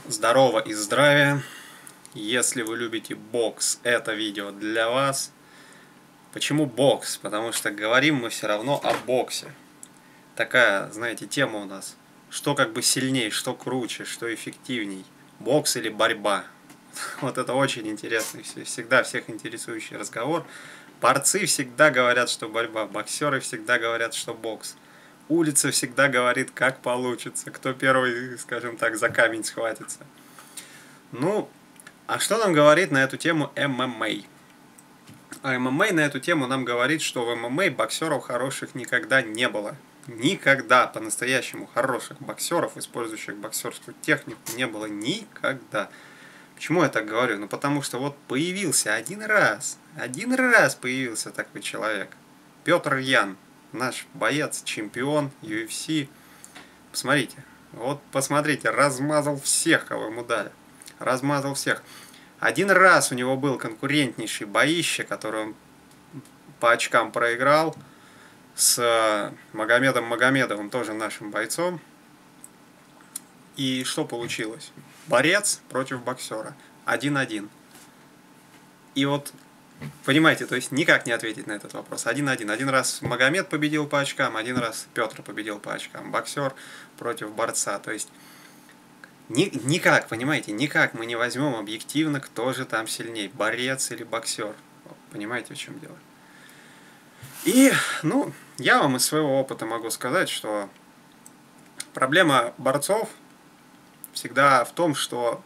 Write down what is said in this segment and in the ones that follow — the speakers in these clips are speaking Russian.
Здорово и здравия! Если вы любите бокс, это видео для вас. Почему бокс? Потому что говорим мы все равно о боксе. Такая, знаете, тема у нас. Что как бы сильнее, что круче, что эффективней. Бокс или борьба? Вот это очень интересный, всегда всех интересующий разговор. Борцы всегда говорят, что борьба. Боксеры всегда говорят, что бокс. Улица всегда говорит, как получится, кто первый, скажем так, за камень схватится. Ну, а что нам говорит на эту тему ММА? А ММА на эту тему нам говорит, что в ММА боксеров хороших никогда не было. Никогда по-настоящему хороших боксеров, использующих боксерскую технику, не было никогда. Почему я так говорю? Ну потому что вот появился один раз появился такой человек. Петр Ян, наш боец, чемпион UFC. Посмотрите, размазал всех, кого ему дали. Размазал всех. Один раз у него был конкурентнейший боище, который он по очкам проиграл с Магомедом Магомедовым, тоже нашим бойцом. И что получилось? Борец против боксера. 1-1. И вот, понимаете, то есть никак не ответить на этот вопрос. 1-1. Один раз Магомед победил по очкам, один раз Петр победил по очкам. Боксер против борца. То есть никак, понимаете, никак мы не возьмем объективно, кто же там сильнее, борец или боксер. Понимаете, в чем дело? И, ну, я вам из своего опыта могу сказать, что проблема борцов всегда в том, что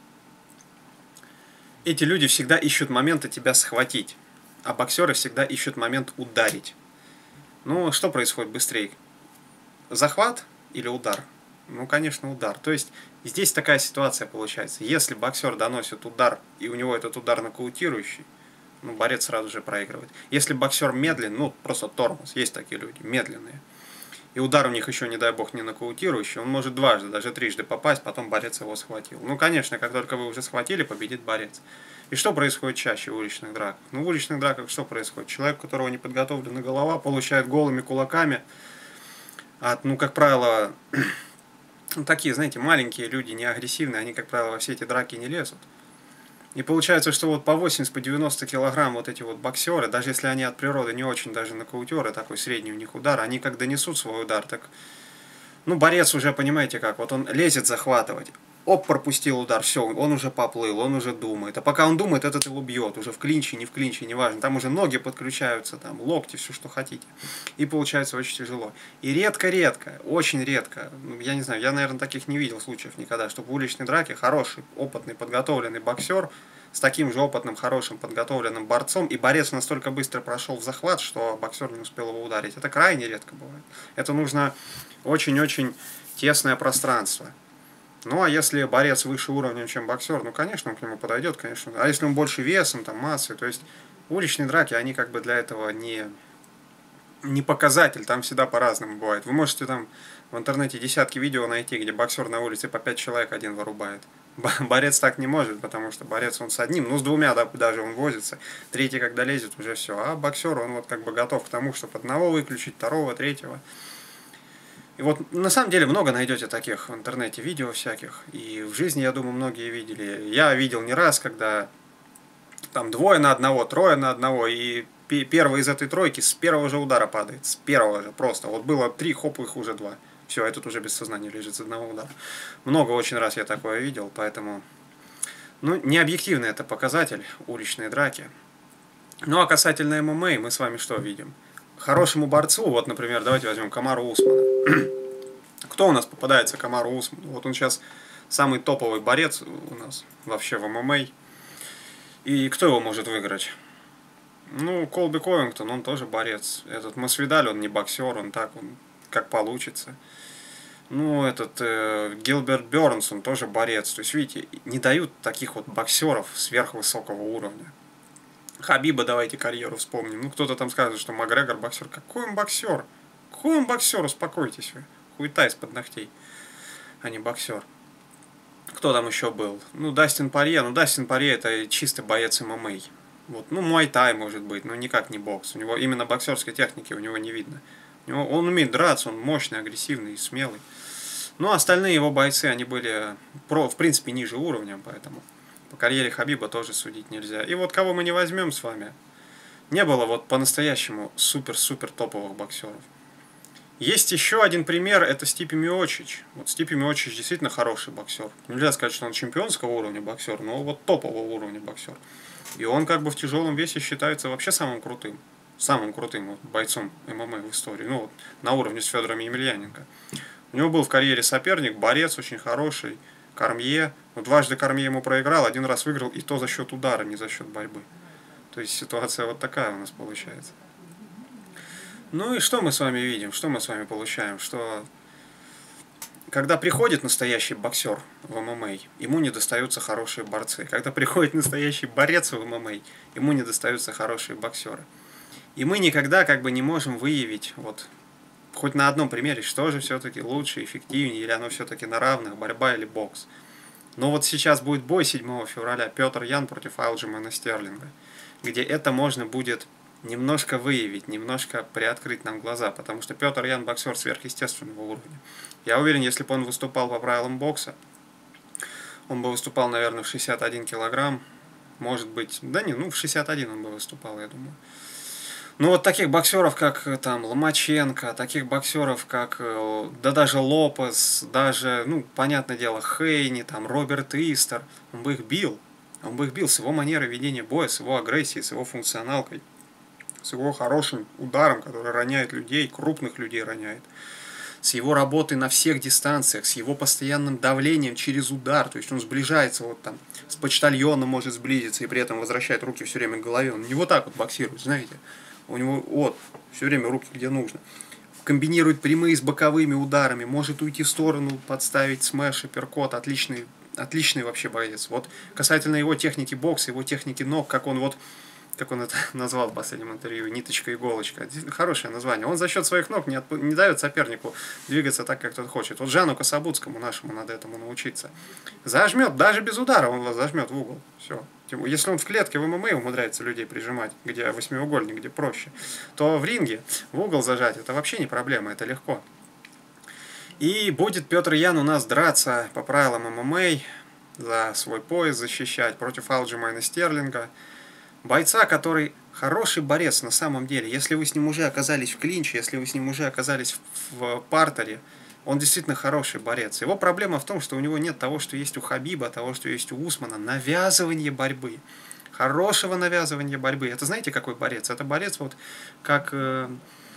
эти люди всегда ищут момента тебя схватить, а боксеры всегда ищут момент ударить. Ну, что происходит быстрее? Захват или удар? Ну, конечно, удар. То есть здесь такая ситуация получается. Если боксер доносит удар, и у него этот удар нокаутирующий, ну, борец сразу же проигрывает. Если боксер медленный, ну, просто тормоз, есть такие люди, медленные, и удар у них еще, не дай бог, не нокаутирующий, он может дважды, даже трижды попасть, потом борец его схватил. Ну, конечно, как только вы уже схватили, победит борец. И что происходит чаще в уличных драках? Ну, в уличных драках что происходит? Человек, у которого не подготовлена голова, получает голыми кулаками от, ну, как правило, такие, знаете, маленькие люди, не агрессивные, они, как правило, во все эти драки не лезут. И получается, что вот по 80-90 килограмм вот эти вот боксеры, даже если они от природы не очень даже нокаутеры, такой средний у них удар, они как донесут свой удар, так, ну, борец уже, понимаете как, вот он лезет захватывать, оп, пропустил удар, все, он уже поплыл, он уже думает. А пока он думает, этот его бьет, уже в клинче, неважно. Там уже ноги подключаются, там локти, все, что хотите. И получается очень тяжело. И редко, очень редко, я не знаю, я, наверное, таких не видел случаев никогда, чтобы в уличной драке хороший, опытный, подготовленный боксер с таким же опытным, хорошим, подготовленным борцом, и борец настолько быстро прошел в захват, что боксер не успел его ударить. Это крайне редко бывает. Это нужно очень-очень тесное пространство. Ну, а если борец выше уровня, чем боксер, ну, конечно, он к нему подойдет, конечно. А если он больше весом, там, массой, то есть уличные драки, они как бы для этого не показатель, там всегда по-разному бывает. Вы можете там в интернете десятки видео найти, где боксер на улице по 5 человек один вырубает. Борец так не может, потому что борец он с одним, ну, с двумя даже он возится. Третий, когда лезет, уже все. А боксер, он вот как бы готов к тому, чтобы одного выключить, второго, третьего. И вот на самом деле много найдете таких в интернете видео всяких. И в жизни, я думаю, многие видели. Я видел не раз, когда там 2 на 1, 3 на 1, и первый из этой тройки с первого же удара падает. С первого же просто. Вот было 3, хоп, их уже 2. Все, этот уже без сознания лежит с одного удара. Много очень раз я такое видел, поэтому... Ну, не объективный это показатель уличной драки. Ну, а касательно ММА, мы с вами что видим? Хорошему борцу, вот, например, давайте возьмем Камару Усмана. Кто у нас попадается Камару Усману? Вот он сейчас самый топовый борец у нас вообще в ММА. И кто его может выиграть? Ну, Колби Ковингтон, он тоже борец. Этот Масвидаль, он не боксер, он так, он как получится. Ну, этот Гилберт Бёрнс, он тоже борец. То есть, видите, не дают таких вот боксеров сверхвысокого уровня. Хабиба, давайте карьеру вспомним. Ну, кто-то там скажет, что Макгрегор боксер. Какой он боксер? Какой он боксер? Успокойтесь вы. Хуета из-под ногтей, а не боксер. Кто там еще был? Ну, Дастин Порье. Ну, Дастин Порье это чистый боец ММА. Вот. Ну, муай-тай может быть, но никак не бокс. У него именно боксерской техники у него не видно. Он умеет драться, он мощный, агрессивный, смелый. Но остальные его бойцы, они были, в принципе, ниже уровня, поэтому по карьере Хабиба тоже судить нельзя. И вот кого мы не возьмем с вами, не было вот по-настоящему супер-супер топовых боксеров. Есть еще один пример, это Стипе Миочич. Вот Стипе Миочич действительно хороший боксер. Нельзя сказать, что он чемпионского уровня боксер, но вот топового уровня боксер. И он как бы в тяжелом весе считается вообще самым крутым вот, бойцом ММА в истории. Ну вот на уровне с Федором Емельяненко. У него был в карьере соперник, борец очень хороший, Кормье. Ну, дважды Кормье ему проиграл, один раз выиграл, и то за счет удара, не за счет борьбы. То есть ситуация вот такая у нас получается. Ну и что мы с вами видим, что мы с вами получаем? Что когда приходит настоящий боксер в ММА, ему не достаются хорошие борцы. Когда приходит настоящий борец в ММА, ему не достаются хорошие боксеры. И мы никогда как бы не можем выявить, вот, хоть на одном примере, что же все-таки лучше, эффективнее, или оно все-таки на равных, борьба или бокс. Но вот сейчас будет бой 7 февраля, Петр Ян против Алджимана Стерлинга, где это можно будет немножко выявить, немножко приоткрыть нам глаза, потому что Петр Ян боксер сверхъестественного уровня. Я уверен, если бы он выступал по правилам бокса, он бы выступал, наверное, в 61 килограмм, может быть, да не, ну в 61 он бы выступал, я думаю. Ну вот таких боксеров, как там Ломаченко, таких боксеров, как, да даже Лопес, даже, ну, понятное дело, Хейни, там, Роберт Истер, он бы их бил. Он бы их бил с его манерой ведения боя, с его агрессией, с его функционалкой, с его хорошим ударом, который роняет людей, крупных людей роняет, с его работой на всех дистанциях, с его постоянным давлением через удар, то есть он сближается вот там, с почтальоном может сблизиться и при этом возвращает руки все время к голове. Он не вот так вот боксирует, знаете. У него вот все время руки где нужно. Комбинирует прямые с боковыми ударами, может уйти в сторону, подставить смэш, апперкот, отличный вообще боец. Вот касательно его техники бокса, его техники ног, как он это назвал в последнем интервью, ниточка-иголочка. Хорошее название. Он за счет своих ног не дает сопернику двигаться так, как тот хочет. Вот Жану Кособудскому нашему надо этому научиться. Зажмет, даже без удара он вас зажмет в угол. Все. Если он в клетке в ММА умудряется людей прижимать, где восьмиугольник, где проще, то в ринге в угол зажать это вообще не проблема, это легко. И будет Петр Ян у нас драться по правилам ММА, за свой пояс защищать против Алджимана Стерлинга. Бойца, который хороший борец на самом деле. Если вы с ним уже оказались в клинче, если вы с ним уже оказались в партере, он действительно хороший борец. Его проблема в том, что у него нет того, что есть у Хабиба, того, что есть у Усмана. Навязывание борьбы. Хорошего навязывания борьбы. Это знаете, какой борец? Это борец вот как же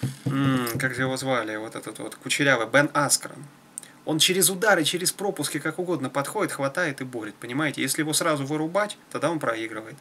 его звали, вот этот вот кучерявый, Бен Аскрен. Он через удары, через пропуски, как угодно подходит, хватает и борет. Понимаете? Если его сразу вырубать, тогда он проигрывает.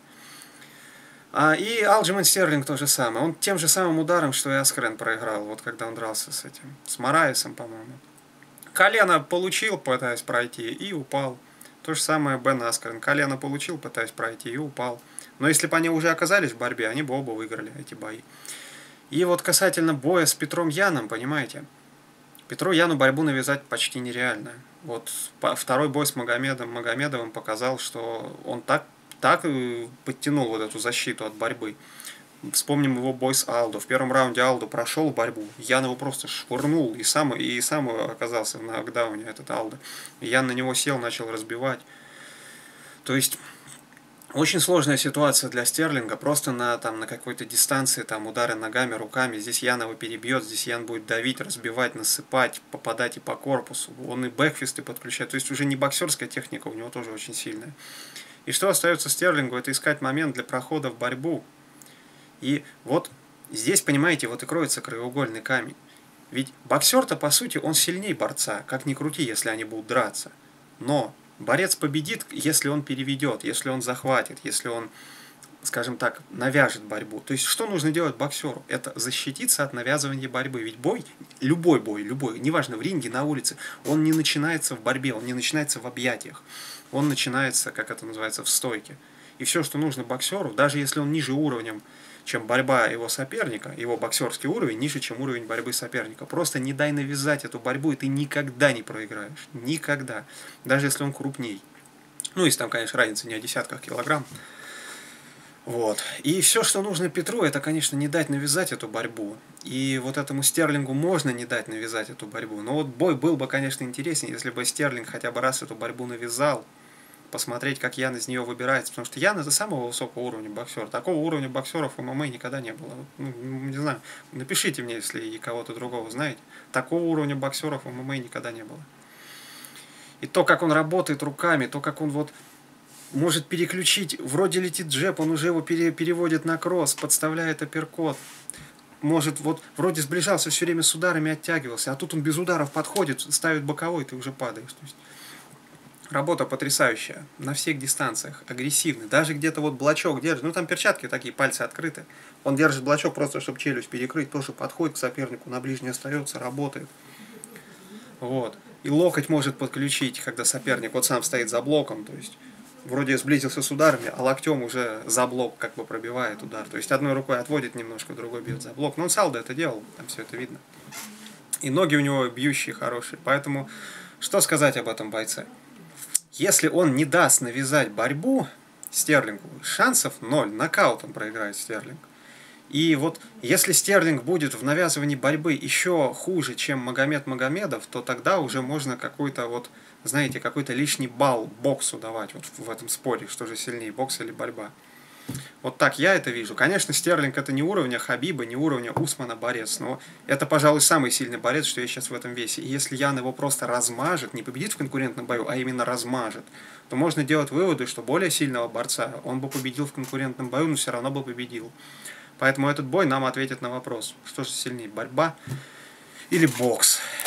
И Алджиман Стерлинг то же самое. Он тем же самым ударом, что и Аскрен проиграл, вот когда он дрался с Мораесом, по-моему. Колено получил, пытаясь пройти, и упал. То же самое Бен Аскрен. Колено получил, пытаясь пройти, и упал. Но если бы они уже оказались в борьбе, они бы оба выиграли эти бои. И вот касательно боя с Петром Яном, понимаете, Петру Яну борьбу навязать почти нереально. Вот второй бой с Магомедовым показал, что он так подтянул вот эту защиту от борьбы. Вспомним его бой с Алдо. В первом раунде Алдо прошел борьбу. Ян его просто швырнул и сам оказался в нокдауне, этот Алдо. Ян на него сел, начал разбивать. То есть очень сложная ситуация для Стерлинга. Просто на какой-то дистанции, там удары ногами, руками. Здесь Ян его перебьет, здесь Ян будет давить, разбивать, насыпать, попадать и по корпусу. Он и бэкфисты подключает. То есть уже не боксерская техника, у него тоже очень сильная. И что остается Стерлингу, это искать момент для прохода в борьбу. И вот здесь, понимаете, вот и кроется краеугольный камень. Ведь боксер-то, по сути, он сильнее борца, как ни крути, если они будут драться. Но борец победит, если он переведет, если он захватит, если он, скажем так, навяжет борьбу. То есть, что нужно делать боксеру? Это защититься от навязывания борьбы. Ведь любой, неважно, в ринге, на улице, он не начинается в борьбе, он не начинается в объятиях. Он начинается, как это называется, в стойке. И все, что нужно боксеру, даже если он ниже уровнем, чем борьба его соперника, его боксерский уровень ниже, чем уровень борьбы соперника. Просто не дай навязать эту борьбу, и ты никогда не проиграешь. Никогда. Даже если он крупней. Ну, если там, конечно, разница не о десятках килограмм. Вот. И все, что нужно Петру, это, конечно, не дать навязать эту борьбу. И вот этому Стерлингу можно не дать навязать эту борьбу. Но вот бой был бы, конечно, интереснее, если бы Стерлинг хотя бы раз эту борьбу навязал, посмотреть, как Ян из нее выбирается. Потому что Ян это самого высокого уровня боксер. Такого уровня боксеров в ММА никогда не было. Ну, не знаю, напишите мне, если и кого-то другого знаете. Такого уровня боксеров в ММА никогда не было. И то, как он работает руками, то, как он вот может переключить, вроде летит джеб, он уже его переводит на кросс, подставляет апперкот. Может, вот вроде сближался все время с ударами, оттягивался, а тут он без ударов подходит, ставит боковой, ты уже падаешь. То есть, работа потрясающая, на всех дистанциях, агрессивный. Даже где-то вот блочок держит, ну там перчатки такие, пальцы открыты. Он держит блочок просто, чтобы челюсть перекрыть, тоже подходит к сопернику, на ближний остается, работает. Вот. И локоть может подключить, когда соперник вот сам стоит за блоком, то есть вроде сблизился с ударами, а локтем уже за блок как бы пробивает удар. То есть одной рукой отводит немножко, другой бьет за блок. Но он с Алдо это делал, там все это видно. И ноги у него бьющие хорошие. Поэтому что сказать об этом бойце? Если он не даст навязать борьбу Стерлингу, шансов ноль, нокаутом проиграет Стерлинг. И вот если Стерлинг будет в навязывании борьбы еще хуже, чем Магомед Магомедов, то тогда уже можно какой-то вот, знаете, какой-то лишний балл боксу давать вот в этом споре, что же сильнее, бокс или борьба. Вот так я это вижу. Конечно, Стерлинг это не уровня Хабиба, не уровня Усмана борец, но это, пожалуй, самый сильный борец, что есть сейчас в этом весе. И если Ян его просто размажет, не победит в конкурентном бою, а именно размажет, то можно делать выводы, что более сильного борца он бы победил в конкурентном бою, но все равно бы победил. Поэтому этот бой нам ответит на вопрос, что же сильнее, борьба или бокс.